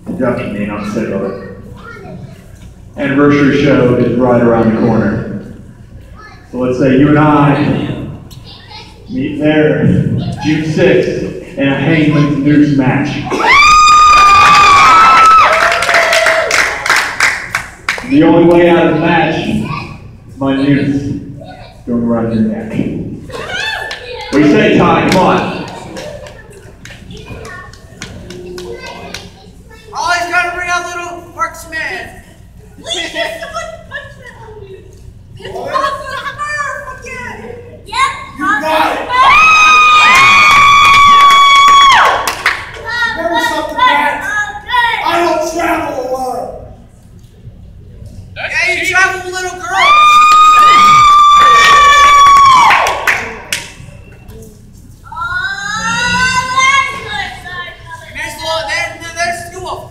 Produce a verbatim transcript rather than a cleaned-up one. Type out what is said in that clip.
Definitely not sick of it. Anniversary show is right around the corner. So let's say you and I meet there June sixth in a Hangman Noose match. The only way out of the match is my noose going around your neck. What do you say, Ty? Come on. Always gotta bring out little marksman. Please, someone punch that on you. It's awesome. Again. Yep. You got it. Remember something, Pat? I don't travel alone. Yeah, you travel with little girls. There's the there, there's two of them.